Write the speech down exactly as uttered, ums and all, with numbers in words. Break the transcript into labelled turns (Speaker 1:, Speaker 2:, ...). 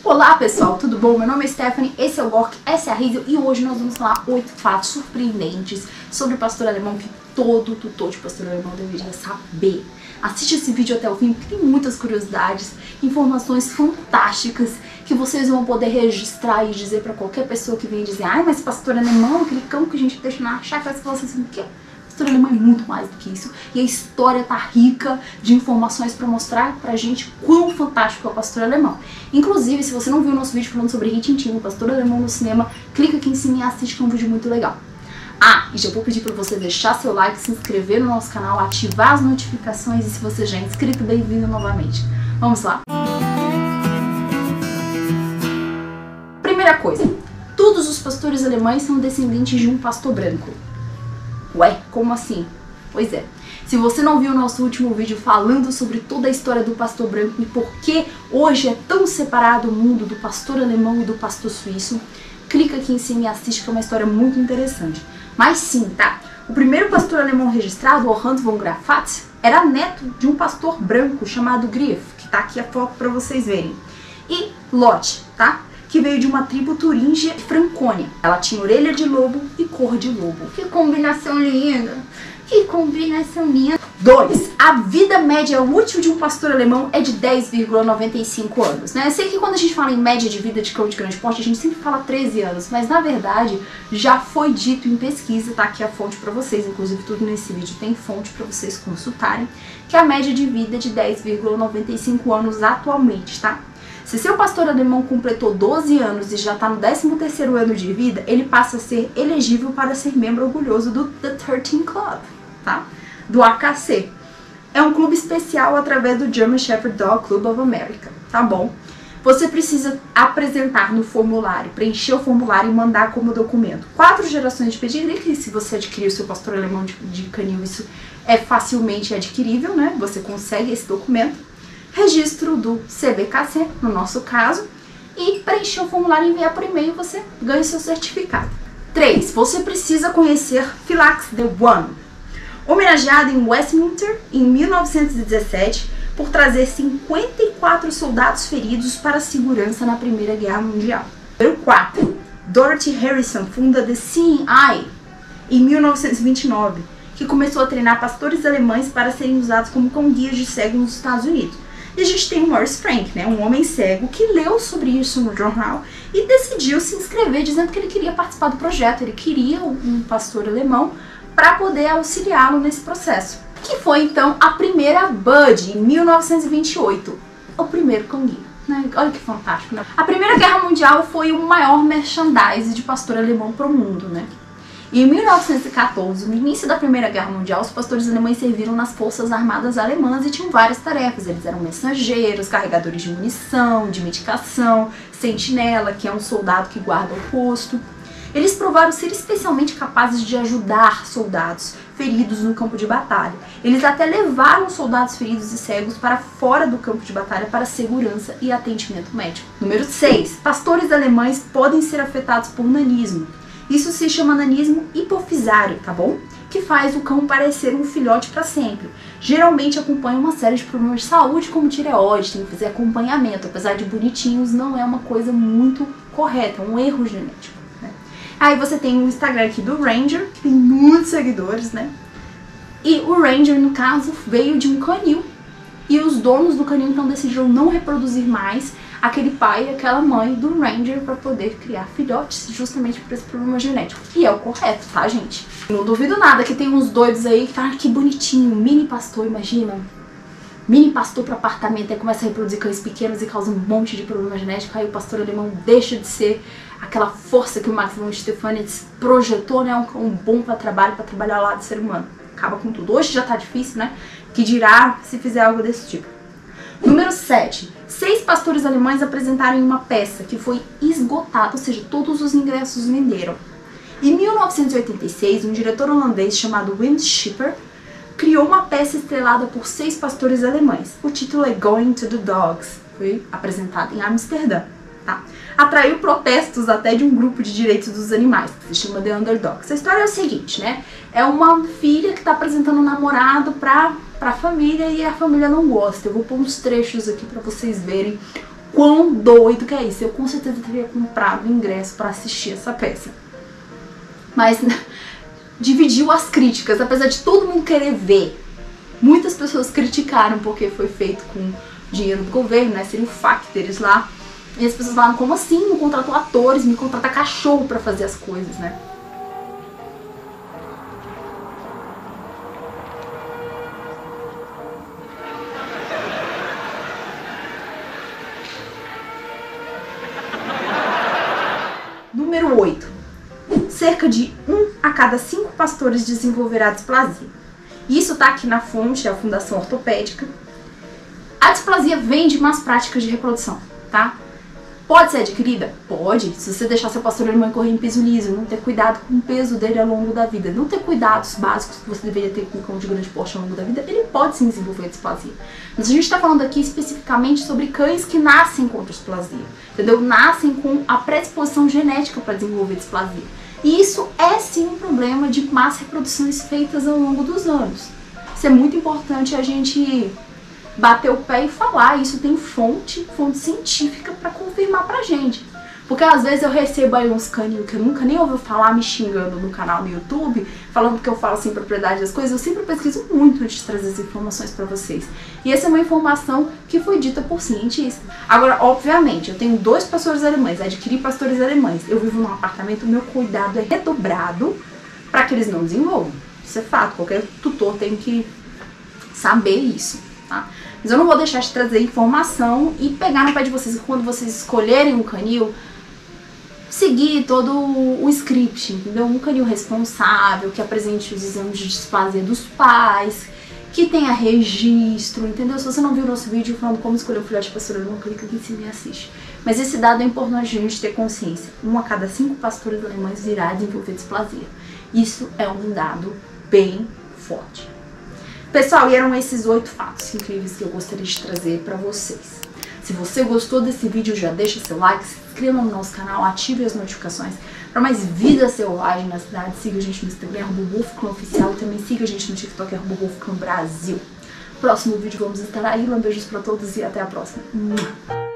Speaker 1: Olá pessoal, tudo bom? Meu nome é Stephanie, esse é o Gork, essa é a Rizel e hoje nós vamos falar oito fatos surpreendentes sobre o pastor alemão que todo tutor de pastor alemão deveria saber. Assiste esse vídeo até o fim porque tem muitas curiosidades, informações fantásticas que vocês vão poder registrar e dizer pra qualquer pessoa que vem dizer ai, mas pastor alemão, aquele cão que a gente deixa na chácara, você fala assim, o quê? Pastor alemão é muito mais do que isso e a história tá rica de informações pra mostrar pra gente quão fantástico é o pastor alemão. Inclusive, se você não viu o nosso vídeo falando sobre Rin-Tin-Tin, o pastor alemão no cinema, clica aqui em cima e assiste que é um vídeo muito legal. Ah, e já vou pedir pra você deixar seu like, se inscrever no nosso canal, ativar as notificações e se você já é inscrito, bem-vindo novamente. Vamos lá? Primeira coisa, todos os pastores alemães são descendentes de um pastor branco. Ué, como assim? Pois é, se você não viu o nosso último vídeo falando sobre toda a história do pastor branco e por que hoje é tão separado o mundo do pastor alemão e do pastor suíço, clica aqui em cima e assiste que é uma história muito interessante. Mas sim, tá? O primeiro pastor alemão registrado, o Hans von Grafat, era neto de um pastor branco chamado Grief, que tá aqui a foto pra vocês verem. E Lot, tá? Que veio de uma tribo turíngia e Francônia. Ela tinha orelha de lobo e cor de lobo. Que combinação linda! Que combinação linda! dois. A vida média útil de um pastor alemão é de dez vírgula noventa e cinco anos, né? Eu sei que quando a gente fala em média de vida de cão de grande porte, a gente sempre fala treze anos, mas na verdade já foi dito em pesquisa, tá aqui a fonte pra vocês, inclusive tudo nesse vídeo tem fonte pra vocês consultarem, que a média de vida é de dez vírgula noventa e cinco anos atualmente, tá? Se seu pastor alemão completou doze anos e já está no décimo terceiro ano de vida, ele passa a ser elegível para ser membro orgulhoso do The treze Club, tá? Do A K C. É um clube especial através do German Shepherd Dog Club of America, tá bom? Você precisa apresentar no formulário, preencher o formulário e mandar como documento quatro gerações de pedigree, que se você adquirir o seu pastor alemão de, de canil, isso é facilmente adquirível, né? Você consegue esse documento. Registro do C B K C, no nosso caso, e preencher o formulário e enviar por e-mail, você ganha seu certificado. três. Você precisa conhecer Philax the One, homenageado em Westminster em mil novecentos e dezessete por trazer cinquenta e quatro soldados feridos para a segurança na Primeira Guerra Mundial. Número quatro. Dorothy Harrison funda The Seeing Eye em mil novecentos e vinte e nove, que começou a treinar pastores alemães para serem usados como cão-guias de cego nos Estados Unidos. E a gente tem o Maurice Frank, né, um homem cego que leu sobre isso no jornal e decidiu se inscrever dizendo que ele queria participar do projeto, ele queria um pastor alemão para poder auxiliá-lo nesse processo. Que foi então a primeira Bud, em mil novecentos e vinte e oito, o primeiro cão-guia. Né? Olha que fantástico, né? A Primeira Guerra Mundial foi o maior merchandise de pastor alemão para o mundo, né? E em mil novecentos e quatorze, no início da Primeira Guerra Mundial, os pastores alemães serviram nas forças armadas alemãs e tinham várias tarefas. Eles eram mensageiros, carregadores de munição, de medicação, sentinela, que é um soldado que guarda o posto. Eles provaram ser especialmente capazes de ajudar soldados feridos no campo de batalha. Eles até levaram soldados feridos e cegos para fora do campo de batalha para segurança e atendimento médico. Número seis. Pastores alemães podem ser afetados por nanismo. Isso se chama nanismo hipofisário, tá bom? Que faz o cão parecer um filhote para sempre. Geralmente acompanha uma série de problemas de saúde, como tireoide, tem que fazer acompanhamento. Apesar de bonitinhos, não é uma coisa muito correta, é um erro genético, né? Aí você tem o Instagram aqui do Ranger, que tem muitos seguidores, né? E o Ranger, no caso, veio de um canil. E os donos do canil, então, decidiram não reproduzir mais aquele pai e aquela mãe do Ranger para poder criar filhotes justamente por esse problema genético. E é o correto, tá, gente? Não duvido nada que tem uns doidos aí que falam, ah, que bonitinho, mini pastor, imagina. Mini pastor para apartamento, aí começa a reproduzir cães pequenos e causa um monte de problema genético, aí o pastor alemão deixa de ser aquela força que o Max von Stephanitz projetou, né? Um cão bom para trabalho, para trabalhar ao lado do ser humano. Acaba com tudo. Hoje já tá difícil, né? Que dirá se fizer algo desse tipo. Número sete. Seis pastores alemães apresentaram uma peça que foi esgotada, ou seja, todos os ingressos venderam. Em mil novecentos e oitenta e seis, um diretor holandês chamado Wim Schipper criou uma peça estrelada por seis pastores alemães. O título é Going to the Dogs. Foi apresentado em Amsterdã. Tá? Atraiu protestos até de um grupo de direitos dos animais, que se chama The Underdogs. A história é o seguinte, né? É uma filha que está apresentando um namorado pra, pra família e a família não gosta. Eu vou pôr uns trechos aqui pra vocês verem quão doido que é isso. Eu com certeza teria comprado o ingresso para assistir essa peça. Mas dividiu as críticas, apesar de todo mundo querer ver. Muitas pessoas criticaram porque foi feito com dinheiro do governo, né? Seriam factores lá. E as pessoas falaram, como assim? Não contratou atores, me contrata cachorro pra fazer as coisas, né? Número oito. Cerca de um a cada cinco pastores desenvolverá displasia. Isso tá aqui na fonte, a Fundação Ortopédica. A displasia vem de más práticas de reprodução, tá? Pode ser adquirida? Pode. Se você deixar seu pastor alemão correr em peso liso, não ter cuidado com o peso dele ao longo da vida, não ter cuidados básicos que você deveria ter com um cão de grande porte ao longo da vida, ele pode sim desenvolver displasia. Mas a gente está falando aqui especificamente sobre cães que nascem com displasia, entendeu? Nascem com a predisposição genética para desenvolver displasia. E isso é sim um problema de más reproduções feitas ao longo dos anos. Isso é muito importante a gente bater o pé e falar. Isso tem fonte, fonte científica para confirmar pra gente. Porque às vezes eu recebo aí uns caninhos que eu nunca nem ouvi falar me xingando no canal no YouTube, falando que eu falo sem propriedade das coisas. Eu sempre pesquiso muito antes de trazer as informações pra vocês. E essa é uma informação que foi dita por cientistas. Agora, obviamente, eu tenho dois pastores alemães, adquiri pastores alemães. Eu vivo num apartamento, o meu cuidado é redobrado para que eles não desenvolvam. Isso é fato, qualquer tutor tem que saber isso, tá? Mas eu não vou deixar de trazer informação e pegar no pé de vocês quando vocês escolherem um canil, seguir todo o script, entendeu? Um canil responsável, que apresente os exames de displasia dos pais, que tenha registro, entendeu? Se você não viu o nosso vídeo falando como escolher um filhote de pastor alemão, clica aqui em cima e assiste. Mas esse dado é importante a gente ter consciência. Um a cada cinco pastores alemães irá desenvolver displasia. Isso é um dado bem forte. Pessoal, e eram esses oito fatos incríveis que eu gostaria de trazer para vocês. Se você gostou desse vídeo, já deixa seu like, se inscreva no nosso canal, ative as notificações para mais vida selvagem na cidade. Siga a gente no Instagram, arroba wolfclan oficial, e também siga a gente no TikTok, arroba wolfclan Brasil. Próximo vídeo vamos estar aí. Um beijos para todos e até a próxima.